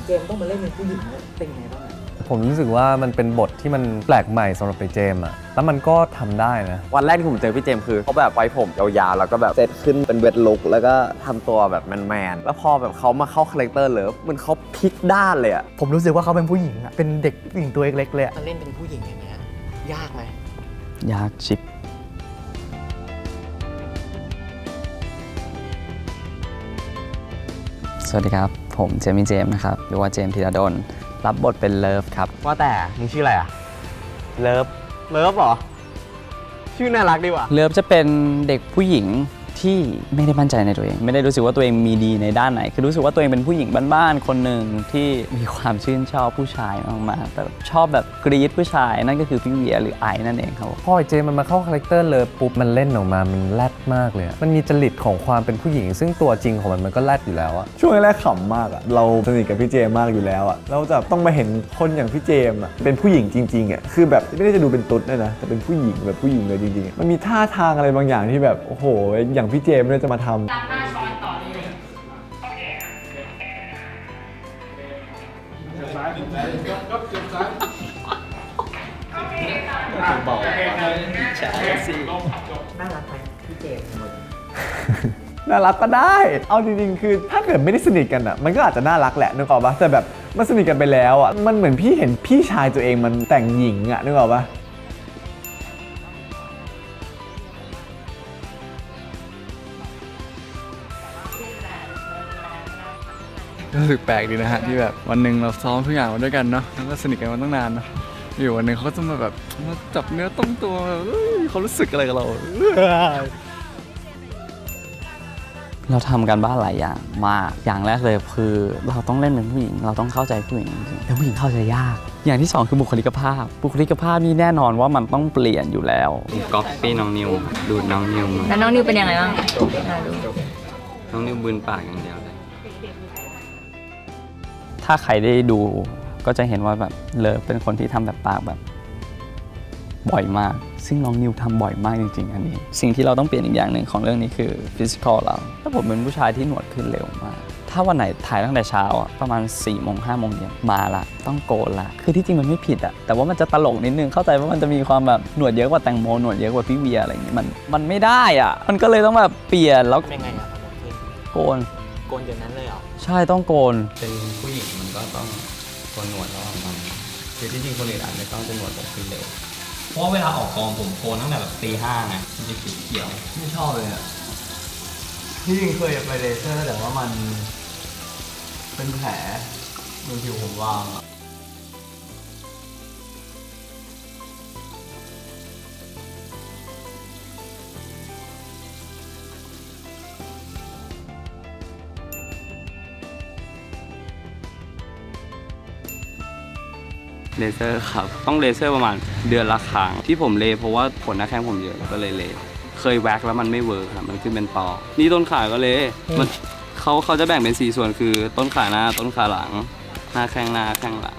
เจมต้องมาเล่นเป็นผู้หญิงเป็นไงบ้างผมรู้สึกว่ามันเป็นบทที่มันแปลกใหม่สำหรับเจมอะแล้วมันก็ทำได้นะวันแรกที่ผมเจอพี่เจมคือเขาแบบไว้ผมยาวๆแล้วก็แบบเซตขึ้นเป็นเวทลุคแล้วก็ทำตัวแบบแมนๆแล้วพอแบบเขามาเข้าคาแรคเตอร์เลิฟมันเขาพลิกด้านเลยอะผมรู้สึกว่าเขาเป็นผู้หญิงอะเป็นเด็กผู้หญิงตัวเล็กๆเลยเล่นเป็นผู้หญิงอย่างเงี้ยยากไหมยากชิบสวัสดีครับผมเจมี่เจมส์นะครับหรือว่าเจมส์ธีรดลรับบทเป็นเลิฟครับว่าแต่มึงชื่ออะไรอะเลิฟเหรอชื่อน่ารักดีว่ะเลิฟจะเป็นเด็กผู้หญิงที่ไม่ได้มั่นใจในตัวเองไม่ได้รู้สึกว่าตัวเองมีดีในด้านไหนคือรู้สึกว่าตัวเองเป็นผู้หญิงบ้านๆคนหนึ่งที่มีความชื่นชอบผู้ชายมากๆแต่ชอบแบบกรี๊ดผู้ชายนั่นก็คือพี่เวียหรือไอนั่นเองครับพอเจมันมาเข้าคาแรคเตอร์เลิฟปุ๊บมันเล่นออกมามันแรดมากเลยมันมีจริตของความเป็นผู้หญิงซึ่งตัวจริงของมันก็แรดอยู่แล้วอะช่วงแรกขำมากอะเราสนิทกับพี่เจมมากอยู่แล้วอะเราจะต้องมาเห็นคนอย่างพี่เจมอะเป็นผู้หญิงจริงๆอะคือแบบไม่ได้จะดูเป็นตุ๊ดนะแต่เป็นผู้หญิงแบบผู้หญิงเลยจริงๆมันมีท่าทางอะไรบางอย่างที่แบบโอ้โหอย่างพี่เจมเนี่ยจะมาทำบอกใช่สิน่ารักไหมพี่เจมน่ารักก็ได้เอาจริงๆคือถ้าเกิดไม่ได้สนิทกันอ่ะมันก็อาจจะน่ารักแหละนึกออกปะแต่แบบมันสนิทกันไปแล้วอ่ะมันเหมือนพี่เห็นพี่ชายตัวเองมันแต่งหญิงอ่ะนึกออกปะรู้สึกแปลกดีนะฮะที่แบบวันหนึ่งเราซ้อมทุกอย่างมาด้วยกันเนาะแล้วก็สนิทกันมาตั้งนานเนาะอยู่วันหนึ่งเขาก็จะมาแบบมาจับเนื้อต้องตัวเขารู้สึกอะไรกับเราทำกันบ้านหลายอย่างมากอย่างแรกเลยคือเราต้องเล่นเป็นผู้หญิงเราต้องเข้าใจผู้หญิงจริงๆแต่ผู้หญิงเข้าใจยากอย่างที่2คือบุคลิกภาพนี่แน่นอนว่ามันต้องเปลี่ยนอยู่แล้วก๊อปปี้น้องนิวดูน้องนิวแล้วน้องนิวเป็นยังไงบ้างน้องนิวบืนปากอย่างเดียวเลยถ้าใครได้ดูก็จะเห็นว่าแบบเลิฟเป็นคนที่ทำแบบปากแบบบ่อยมากซึ่งน้องนิวทำบ่อยมากจริงๆอันนี้สิ่งที่เราต้องเปลี่ยนอีกอย่างหนึ่งของเรื่องนี้คือฟิสิกอลเราถ้าผมเป็นผู้ชายที่หนวดขึ้นเร็วมากถ้าวันไหนถ่ายตั้งแต่เช้าประมาณ4 โมง 5 โมงเย็นมาละต้องโกนละคือที่จริงมันไม่ผิดอะแต่ว่ามันจะตลกนิดนึงเข้าใจว่ามันจะมีความแบบหนวดเยอะกว่าแตงโมหนวดเยอะกว่าพี่เวียอะไรอย่างนี้มันไม่ได้อะมันก็เลยต้องแบบเปลี่ยนแล้วเป็นไงอะโกนเดี๋ยวนั้นเลยเหรอใช่ต้องโกนเป็นผู้หญิงมันก็ต้องโกนหนวดแล้วมันคือที่จริงคนอื่นอาจไม่ต้องจะหนวดแบบขึ้นเร็วเพราะเวลาออกกองผมโกนตั้งแต่แบบตี 5นะมันจะเขียวไม่ชอบเลยอ่ะที่จริงเคยไปเลเซอร์แต่ว่ามันเป็นแผลบนผิวผมวางอ่ะเลเซอร์ครับต้องเลเซอร์ประมาณเดือนละครั้งที่ผมเลเพราะว่าขนหน้าแข้งผมเยอะแล้วก็เลยเคยแว็กแล้วมันไม่เวิร์คครับมันขึ้นเป็นตอนี่ต้นขาก็เลยมันเขาจะแบ่งเป็น4 ส่วนคือต้นขาหน้าต้นขาหลังหน้าแข้งหน้าแข้งหลัง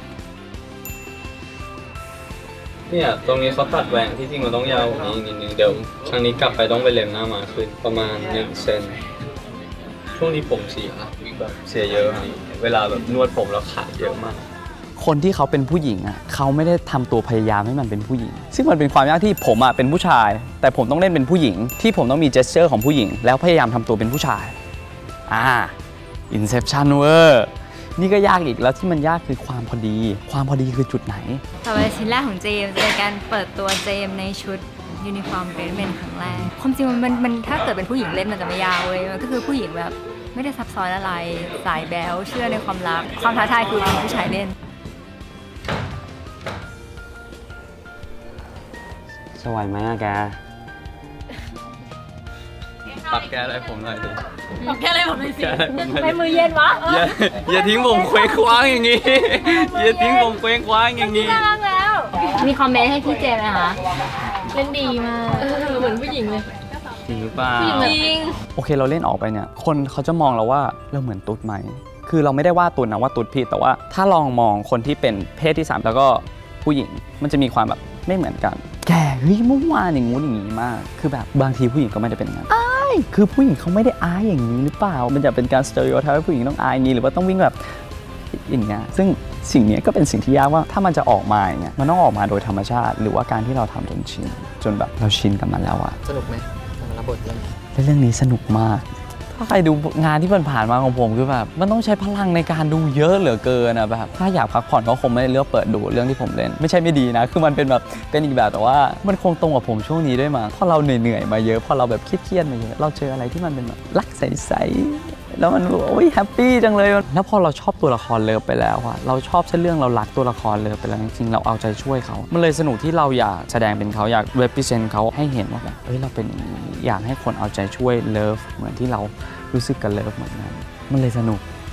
เนี่ยตรงนี้เขาตัดแหว่งที่จริงมันต้องยาวกว่านี้นิดนึงเดี๋ยวครั้งนี้กลับไปต้องไปเล็มหน้ามาขึ้นประมาณ1 เซนช่วงนี้ผมเสียแบบเสียเยอะเวลาแบบนวดผมแล้วขาดเยอะมากคนที่เขาเป็นผู้หญิงอ่ะเขาไม่ได้ทำตัวพยายามให้มันเป็นผู้หญิงซึ่งมันเป็นความยากที่ผมอ่ะเป็นผู้ชายแต่ผมต้องเล่นเป็นผู้หญิงที่ผมต้องมีเจสเจอร์ของผู้หญิงแล้วพยายามทำตัวเป็นผู้ชายInception เวอร์นี่ก็ยากอีกแล้วที่มันยากคือความพอดีคือจุดไหนต่อไปชิ้นแรกของเจมจะเป็นการเปิดตัวเจมในชุดยูนิฟอร์มเรดเมนครั้งแรกความจริงมันถ้าเกิดเป็นผู้หญิงเล่นมันจะไม่ยาวเลยมันก็คือผู้หญิงแบบไม่ได้ซับซ้อนอะไรสายแบ๊วเชื่อในความรักความท้าทายคือเป็นผู้ชายเล่นสวยไหมอะแกปักแกอะไรผมหน่อยดิปักแกอะไรผมหน่อยสิไม่มือเย็นวะอย่าทิ้งผมเคว้งคว้างอย่างนี้อย่าทิ้งผมเคว้งคว้างอย่างนี้แล้วมีคอมเมนต์ให้พี่เจมไหมคะเล่นดีมากเหมือนผู้หญิงเลยจริงหรือเปล่าจริงโอเคเราเล่นออกไปเนี่ยคนเขาจะมองเราว่าเราเหมือนตุ๊ดไหมคือเราไม่ได้ว่าตุ๊ดนะว่าตุ๊ดผิดแต่ว่าถ้าลองมองคนที่เป็นเพศที่3แล้วก็ผู้หญิงมันจะมีความแบบไม่เหมือนกันแกเฮ้ยเมื่อวานอย่างงู้นอย่างนี้มากคือแบบบางทีผู้หญิงก็ไม่ได้เป็นงั้นคือผู้หญิงเขาไม่ได้อายอย่างนี้หรือเปล่ามันจะเป็นการสเตอริโอไทป์ว่าผู้หญิงต้องอายอย่างนี้หรือว่าต้องวิ่งแบบอย่างเงี้ยซึ่งสิ่งนี้ก็เป็นสิ่งที่ยากว่าถ้ามันจะออกมาอย่างเงี้ยมันต้องออกมาโดยธรรมชาติ หรือว่าการที่เราทำจนชินจนแบบเราชินกับมันแล้วอะสนุกไหมรับบทเรื่องนี้เรื่องนี้สนุกมากถ้าใครดูงานที่ผ่านมาของผมคือแบบมันต้องใช้พลังในการดูเยอะเหลือเกินอะแบบถ้าอยากพักผ่อนก็คงไม่เลือกเปิดดูเรื่องที่ผมเล่นไม่ใช่ไม่ดีนะคือมันเป็นแบบเป็นอีกแบบแต่ว่ามันคงตรงกับผมช่วงนี้ด้วยมั้งพอเราเหนื่อยมาเยอะพอเราแบบเครียดมาเยอะเราเจออะไรที่มันเป็นแบบรักใสๆแล้วมันโอ้ยแฮปปี้จังเลยแล้วพอเราชอบตัวละครเลิฟไปแล้วอะเราชอบเส้นเรื่องเรารักตัวละครเลิฟไปแล้วจริงๆเราเอาใจช่วยเขามันเลยสนุกที่เราอยากแสดงเป็นเขาอยาก represent เขาให้เห็นว่าแบบเราเป็นอยากให้คนเอาใจช่วยเลิฟเหมือนที่เรารู้สึกกับเลิฟเหมือนกันมันเลยสนุก